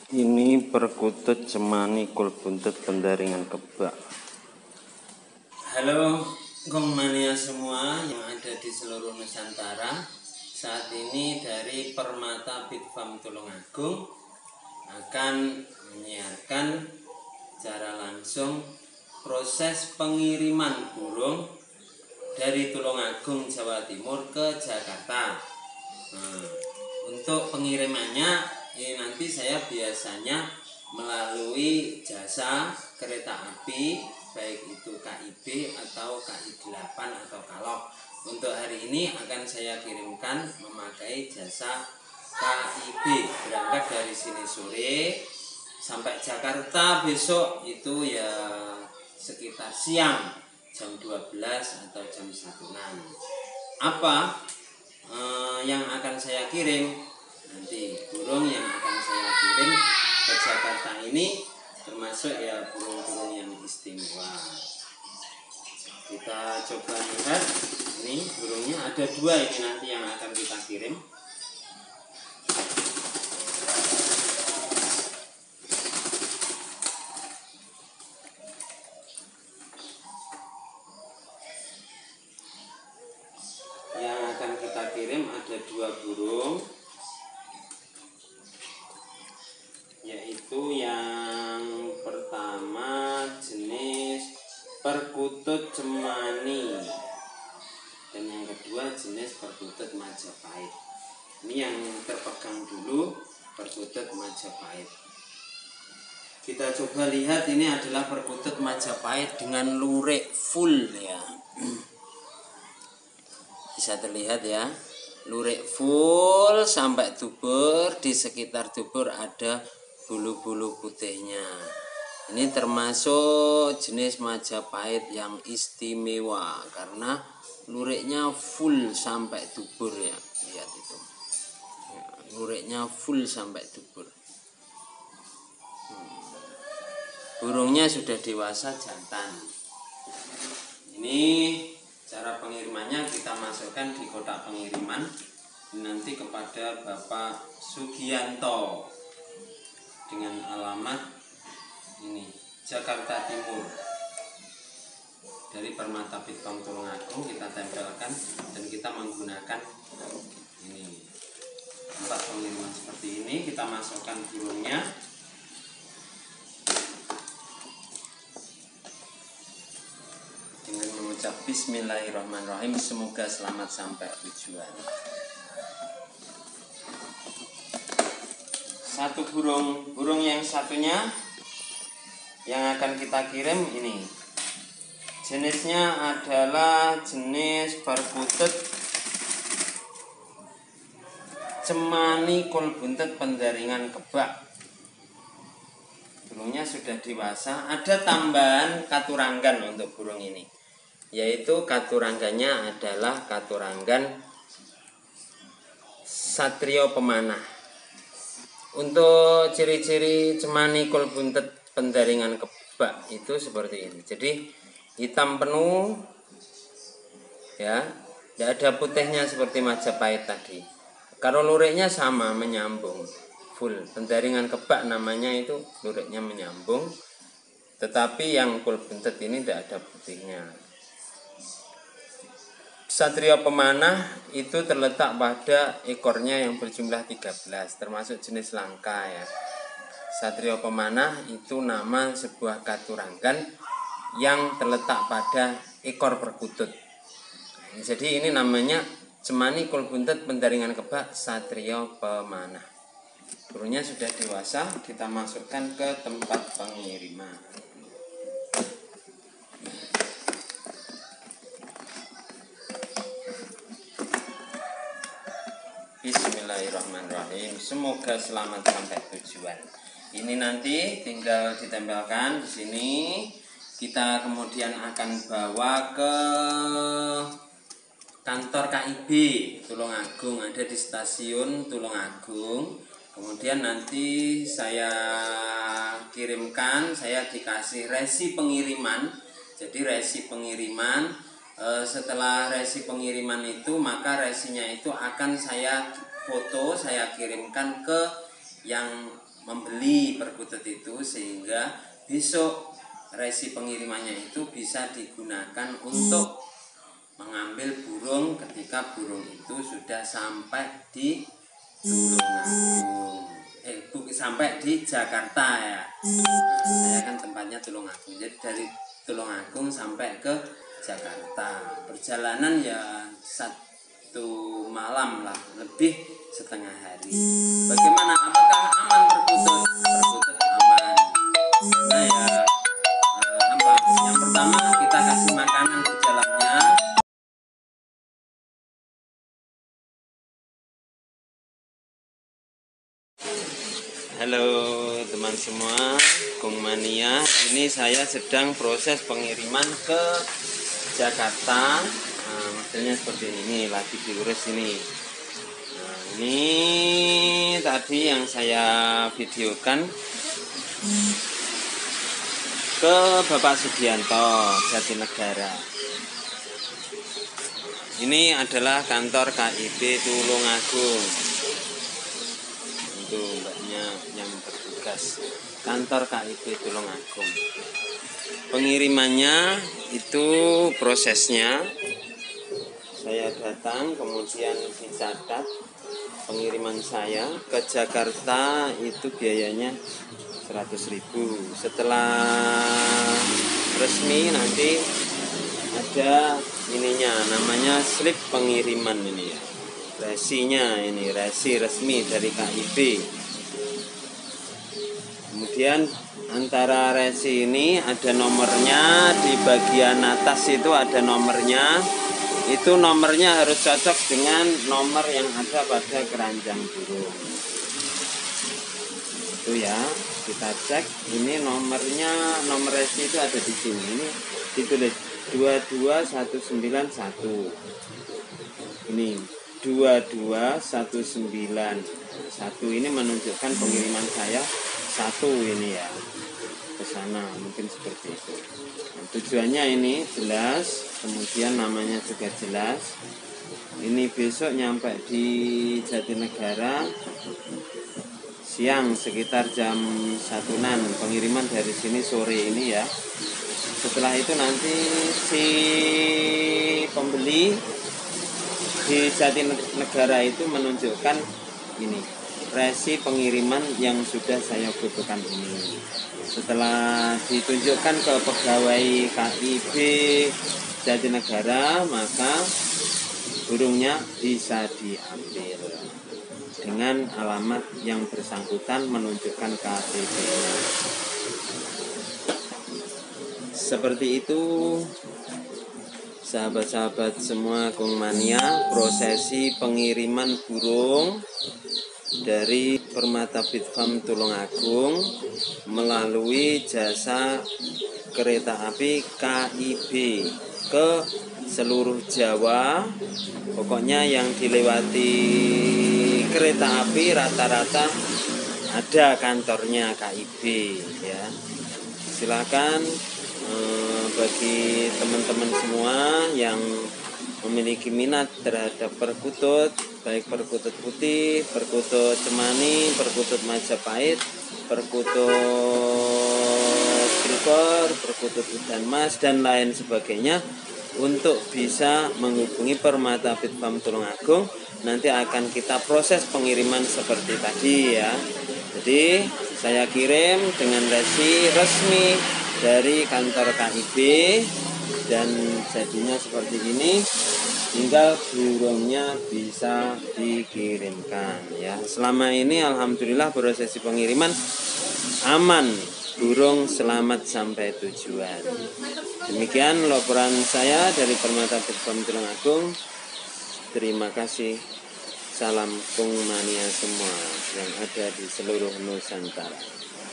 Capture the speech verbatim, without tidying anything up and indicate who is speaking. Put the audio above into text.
Speaker 1: Ini perkutut cemani kul buntut pendaringan kebak. Halo Gong Mania semua yang ada di seluruh Nusantara. Saat ini dari Permata Bit Farm Tulungagung akan menyiarkan secara langsung proses pengiriman burung dari Tulungagung Jawa Timur ke Jakarta. Nah, untuk pengirimannya ini nanti saya biasanya melalui jasa kereta api, baik itu K I B atau K I delapan atau Kalok. Untuk hari ini akan saya kirimkan memakai jasa K I B, berangkat dari sini sore sampai Jakarta besok itu ya sekitar siang jam dua belas atau jam satu. Apa eh, yang akan saya kirim? Nanti burung yang akan saya kirim ke Jakarta ini termasuk ya burung-burung yang istimewa. Kita coba lihat, ini burungnya ada dua ini nanti yang akan kita kirim. Yang akan kita kirim ada dua burung, yaitu yang pertama jenis perkutut cemani dan yang kedua jenis perkutut Majapahit. Ini yang terpegang dulu perkutut Majapahit. Kita coba lihat, ini adalah perkutut Majapahit dengan lurik full ya. Bisa terlihat ya, lurik full sampai dubur, di sekitar dubur ada bulu-bulu putihnya. Ini termasuk jenis Majapahit yang istimewa karena luriknya full sampai dubur ya. Lihat itu. Luriknya full sampai dubur. Hmm. Burungnya sudah dewasa jantan. Ini cara pengirimannya, kita masukkan di kotak pengiriman nanti kepada Bapak Sugianto dengan alamat ini Jakarta Timur. Dari Permata Bit Farm Tulungagung kita tempelkan dan kita menggunakan ini tempat pengiriman seperti ini. Kita masukkan burungnya. Dengan mengucap Bismillahirrahmanirrahim, semoga selamat sampai tujuan. Satu burung, burung yang satunya yang akan kita kirim ini jenisnya adalah jenis perkutut cemani kul buntut pendaringan kebak. Burungnya sudah dewasa. Ada tambahan katuranggan untuk burung ini, yaitu katuranggannya adalah katuranggan Satrio Pemanah. Untuk ciri-ciri cemani kul buntut pendaringan kebak itu seperti ini. Jadi hitam penuh ya, tidak ada putihnya seperti Majapahit tadi. Kalau luriknya sama, menyambung full. Pendaringan kebak namanya itu luriknya menyambung, tetapi yang kul buntut ini tidak ada putihnya. Satrio Pemanah itu terletak pada ekornya yang berjumlah tiga belas, termasuk jenis langka ya. Satrio Pemanah itu nama sebuah katuranggan yang terletak pada ekor perkutut. Jadi ini namanya cemani kul buntut pendaringan kebak Satrio Pemanah. Burungnya sudah dewasa, kita masukkan ke tempat pengiriman. Bismillahirrahmanirrahim. Semoga selamat sampai tujuan. Ini nanti tinggal ditempelkan di sini. Kita kemudian akan bawa ke kantor K I B Tulungagung, ada di stasiun Tulungagung. Kemudian nanti saya kirimkan, saya dikasih resi pengiriman. Jadi resi pengiriman, setelah resi pengiriman itu, maka resinya itu akan saya foto, saya kirimkan ke yang membeli perkutut itu, sehingga besok resi pengirimannya itu bisa digunakan untuk mengambil burung ketika burung itu sudah sampai di Tulungagung, eh bu, sampai di Jakarta ya. Nah, saya kan tempatnya Tulungagung, jadi dari Tulungagung sampai ke Jakarta perjalanan ya satu malam lah, lebih setengah hari. Bagaimana? Apakah aman perkutut? Perkutut aman. Nah ya, eh, apa? Yang pertama kita kasih makanan di jalannya. Halo teman semua, Kung Mania. Ini saya sedang proses pengiriman ke Jakarta. Nah, modelnya seperti ini, lagi diurus ini. Nah, ini tadi yang saya videokan ke Bapak Sugianto, Jatinegara. Ini adalah kantor K I B Tulungagung. Itu mbaknya yang bertugas, kantor K I B Tulungagung. Pengirimannya itu prosesnya saya datang, kemudian dicatat pengiriman saya ke Jakarta itu biayanya seratus ribu. Setelah resmi nanti ada ininya, namanya slip pengiriman ini ya. Resinya ini, resi resmi dari K I B. Kemudian antara resi ini ada nomornya, di bagian atas itu ada nomornya. Itu nomornya harus cocok dengan nomor yang ada pada keranjang burung. Itu ya, kita cek. Ini nomornya, nomor resi itu ada di sini. Ini ditulis dua dua satu sembilan satu. Ini dua dua satu sembilan satu, ini menunjukkan pengiriman saya satu ini ya ke sana, mungkin seperti itu. Nah, tujuannya ini jelas, kemudian namanya juga jelas. Ini besok nyampe di Jatinegara siang sekitar jam satuan, pengiriman dari sini sore ini ya. Setelah itu nanti si pembeli di Jatinegara itu menunjukkan ini resi pengiriman yang sudah saya butuhkan ini. Setelah ditunjukkan ke pegawai K I B Jatinegara, maka burungnya bisa diambil dengan alamat yang bersangkutan, menunjukkan K T P-nya. Seperti itu sahabat-sahabat semua Kung Mania, prosesi pengiriman burung dari Permata Bit Farm Tulungagung melalui jasa kereta api K I B ke seluruh Jawa. Pokoknya yang dilewati kereta api rata-rata ada kantornya K I B ya. Silakan eh, bagi teman-teman semua yang memiliki minat terhadap perkutut, baik perkutut putih, perkutut cemani, perkutut Majapahit, perkutut silver, perkutut udan mas, dan lain sebagainya, untuk bisa menghubungi Permata Bit Farm Tulungagung. Nanti akan kita proses pengiriman seperti tadi ya. Jadi saya kirim dengan resi resmi dari kantor K I B, dan jadinya seperti ini, tinggal burungnya bisa dikirimkan ya. Selama ini alhamdulillah prosesi pengiriman aman, burung selamat sampai tujuan. Demikian laporan saya dari Permata Bit Farm Tulungagung. Terima kasih. Salam Kung Mania semua yang ada di seluruh Nusantara.